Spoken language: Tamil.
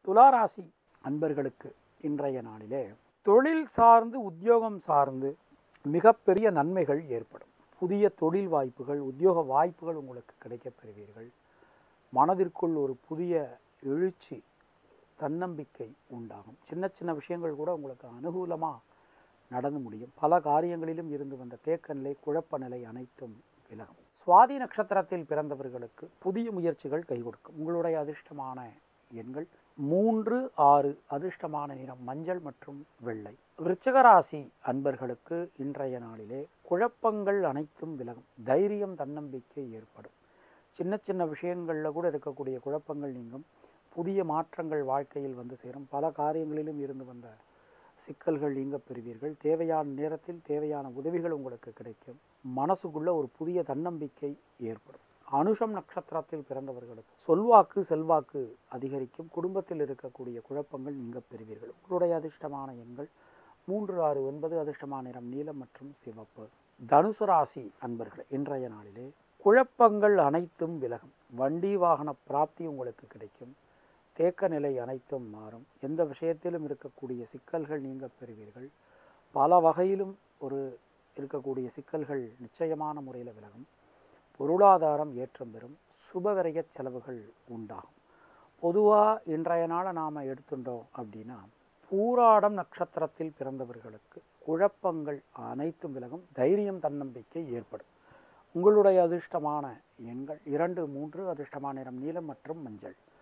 துளாராசி அன்பர்களுக்கு இன்றைய நாளிலே தொழில் சார்ந்து உத்தியோகம் சார்ந்து மிகப்பெரிய நன்மைகள் ஏற்படும். புதிய தொழில் வாய்ப்புகள், உத்தியோக வாய்ப்புகள் உங்களுக்கு கிடைக்கப் பெறுவீர்கள். மனதிற்குள் ஒரு புதிய எழுச்சி, தன்னம்பிக்கை உண்டாகும். சின்ன சின்ன விஷயங்கள் கூட உங்களுக்கு அனுகூலமாக நடந்து முடியும். பல காரியங்களிலும் இருந்து வந்த தேக்க நிலை, குழப்ப நிலை அனைத்தும் விலகும். சுவாதி நட்சத்திரத்தில் பிறந்தவர்களுக்கு புதிய முயற்சிகள் கை கொடுக்கும். உங்களுடைய அதிர்ஷ்டமான எண்கள் 3, 6. அதிர்ஷ்டமான நிறம் மஞ்சள் மற்றும் வெள்ளை. விருச்சிகராசி அன்பர்களுக்கு இன்றைய நாளிலே குழப்பங்கள் அனைத்தும் விலகும். தைரியம், தன்னம்பிக்கை ஏற்படும். சின்ன சின்ன விஷயங்களில் கூட இருக்கக்கூடிய குழப்பங்கள் நீங்கும். புதிய மாற்றங்கள் வாழ்க்கையில் வந்து சேரும். பல காரியங்களிலும் இருந்து வந்த சிக்கல்கள் நீங்க பெறுவீர்கள். தேவையான நேரத்தில் தேவையான உதவிகள் உங்களுக்கு கிடைக்கும். மனசுக்குள்ள ஒரு புதிய தன்னம்பிக்கை ஏற்படும். அனுஷம் நட்சத்திரத்தில் பிறந்தவர்களுக்கு சொல்வாக்கு, செல்வாக்கு அதிகரிக்கும். குடும்பத்தில் இருக்கக்கூடிய குழப்பங்கள் நீங்க பெறுவீர்கள். உங்களுடைய அதிர்ஷ்டமான எண்கள் 3, 6, 9. அதிர்ஷ்டமான நிறம் நீலம் மற்றும் சிவப்பு. தனுசு ராசி அன்பர்கள் இன்றைய நாளிலே குழப்பங்கள் அனைத்தும் விலகும். வண்டி வாகன பிராப்தி உங்களுக்கு கிடைக்கும். தேக்க நிலை அனைத்தும் மாறும். எந்த விஷயத்திலும் இருக்கக்கூடிய சிக்கல்கள் நீங்க பெறுவீர்கள். பல வகையிலும் இருக்கக்கூடிய சிக்கல்கள் நிச்சயமான முறையில் விலகும். பொருளாதாரம் ஏற்றம் பெறும். சுபவிரய செலவுகள் உண்டாகும். பொதுவாக இன்றைய நாளை நாம் எடுத்துட்டோம் அப்படின்னா, பூராடம் நட்சத்திரத்தில் பிறந்தவர்களுக்கு குழப்பங்கள் அனைத்தும் விலகும். தைரியம், தன்னம்பிக்கை ஏற்படும். உங்களுடைய அதிர்ஷ்டமான எண்கள் 2, 3. அதிர்ஷ்டமான நிறம் நீலம் மற்றும் மஞ்சள்.